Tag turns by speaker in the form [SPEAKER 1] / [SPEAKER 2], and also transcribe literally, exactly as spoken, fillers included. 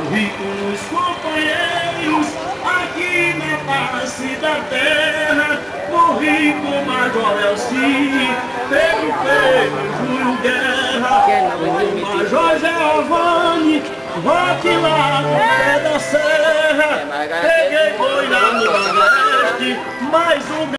[SPEAKER 1] Morri com os companheiros aqui na face da terra. Morri com Major Elci, Pedro Pedro, Júlio Guerra, com Major Giovanni, rote lá no pé da serra. Peguei boi lá no Nordeste, mais um